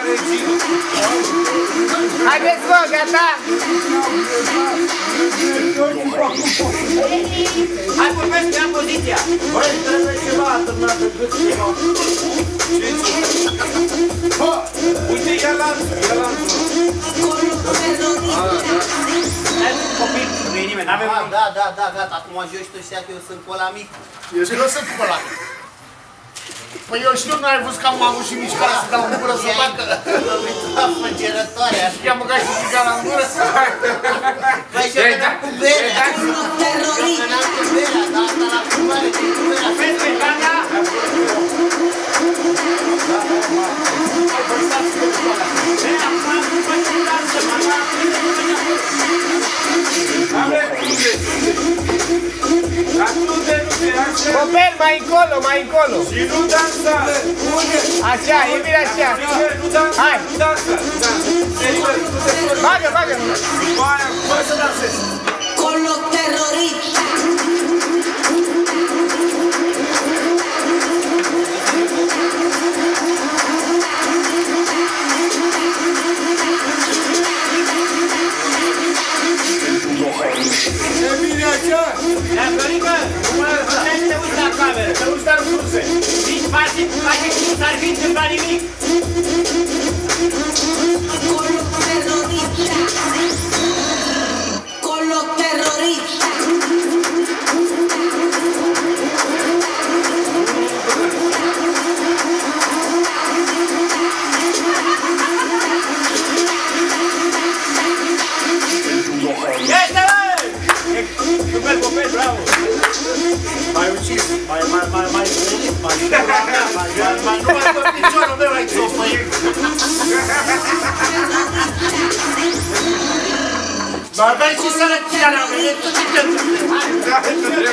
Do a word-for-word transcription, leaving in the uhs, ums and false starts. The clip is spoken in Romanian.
regină. Haideți, bă, gata! Hai, vorbesc, ia poziția! Băi, trebuie ceva atârnat de gât ceva. Bă, uite, ia lanțul, ia lanțul. Stai, copii, nu e nimeni, n-avem... Da, da, da, gata, acum joci tu știa că eu sunt cola mic. Ce nu sunt cola mic? Păi eu știu, n-ai văzut că am avut și mișcarea să dau în gură să facă. Am fângerătoare, așa. I-am băgat și țigara în gură. Păi și eu veneam cu berea. Eu veneam cu berea, dar asta la filmare, ce cu berea. Vezi, vezi, gata? Vezi, acum, după ce lasă, mama, prinde cu mâine acolo. Am unde? Dar nu de nu te așa. Copel, mai încolo, mai încolo. Și nu dansa. Așa, e bine așa. Nu dansa, Hai. nu dansa. Serios, nu te fără. Bagă, bagă. După aia, fără să dansezi. Con los terroristas. E bine așa? Dar, Florică, puteți să te uiți la cameră, să nu-ți dar surse. Nici faci, faci cum nu s-ar fi întâmplat nimic. Con los terroristas. Con los terroristas. Este, bă! Super, copil, bravo! M-ai ucis, mai, mai, mai, mai venit, mai mai, mai, mai, nu mai tot piciorul meu aici, o făie. Mai aveai și sărăcia, n-am venit, tu ce te întâmple?